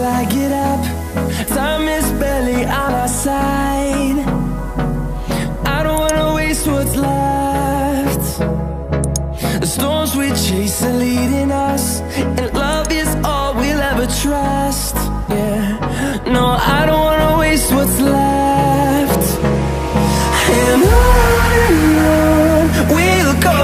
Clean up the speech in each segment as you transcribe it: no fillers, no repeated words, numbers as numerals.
I get up. Time is barely on our side. I don't wanna waste what's left. The storms we chase are leading us, and love is all we'll ever trust. Yeah, no, I don't wanna waste what's left. And on we'll go,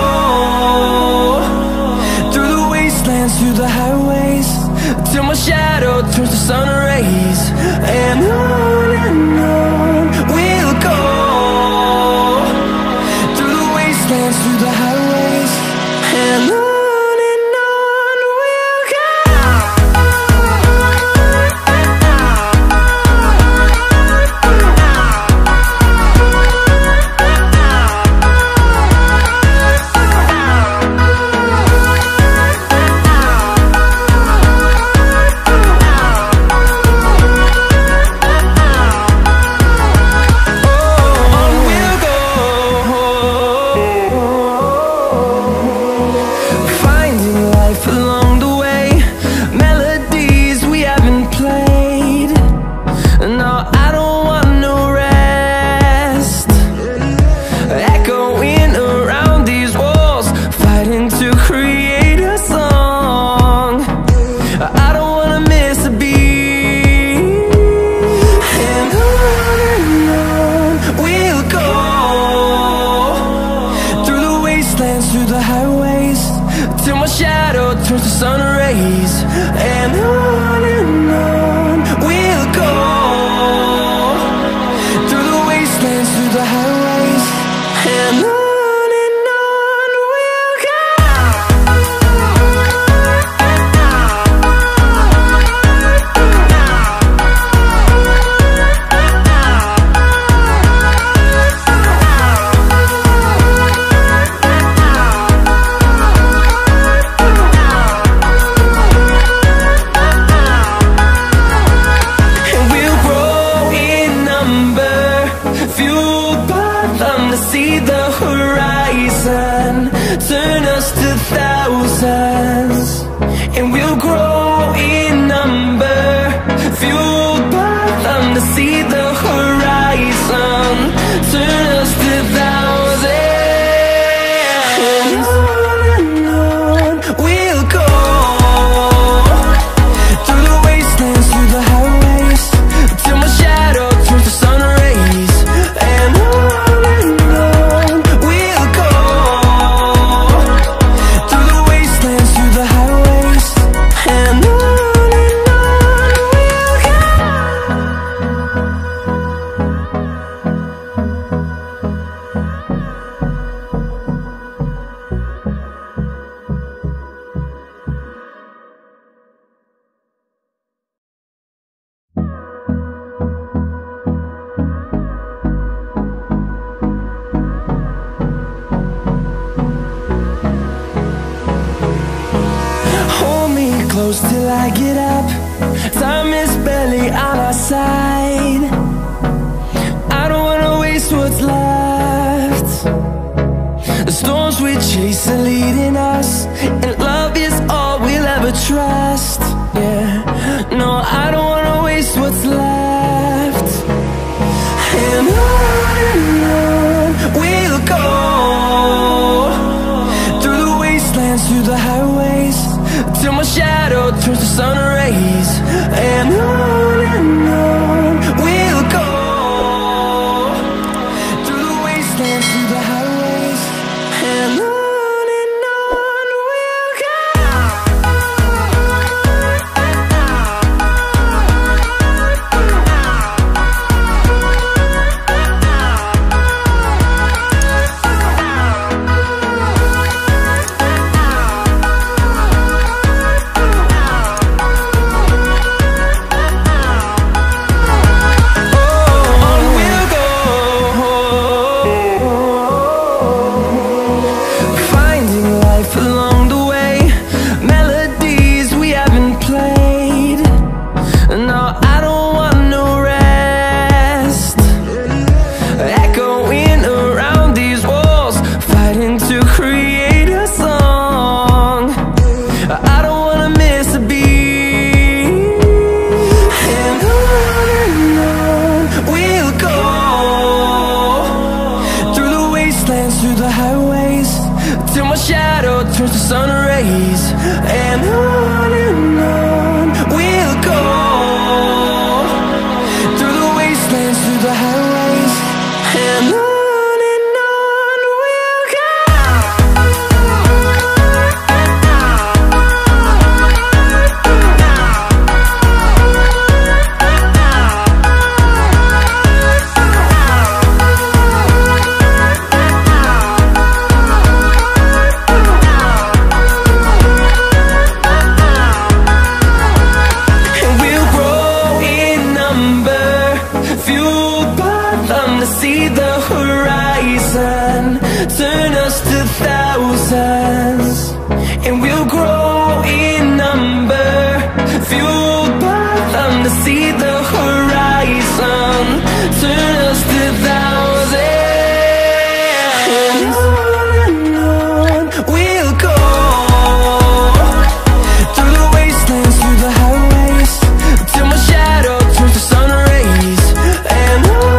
through the wastelands, through the highways, till my shadow turns to sun rays. And on we'll go, through the wastelands, through the highways, and on we'll go. Through the highways, till my shadow turns to sun rays. And on we'll go, through the wastelands, through the highways, and on we'll go. See the horizon, turn us to thousands, and we'll grow in number, fueled by them. To see the horizon, turn us to thousands, and on we'll go, through the wastelands, through the highways, till my shadow turns to sun rays. And close till I get up. Time is barely on our side. I don't wanna waste what's left. The storms we chase are leading us, and love is all we'll ever trust. Yeah, no, I don't wanna waste what's left. And on we'll go, through the wastelands, through the highways, till my shadow turns to sun rays. And on we'll go, through the wastelands, through the highways, and on we'll go. the highways, and on we'll go. See the horizon, turn us to thousands, and we'll grow in number, fueled by them to see the horizon, turn us to thousands, and on we'll go, through the wastelands, through the highways, till my shadow turns to sun rays, and on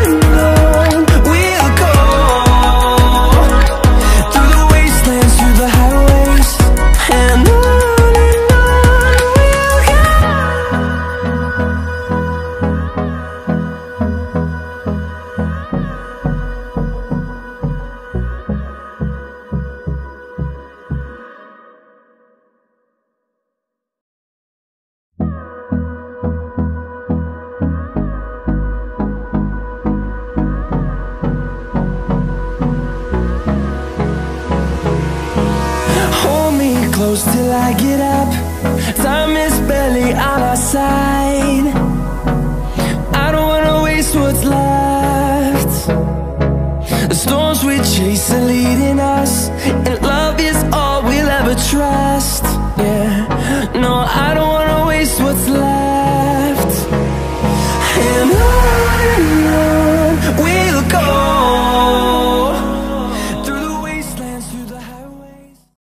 close till I get up. Time is barely on our side. I don't wanna waste what's left. The storms we chase are leading us, and love is all we'll ever trust. Yeah, no, I don't wanna waste what's left.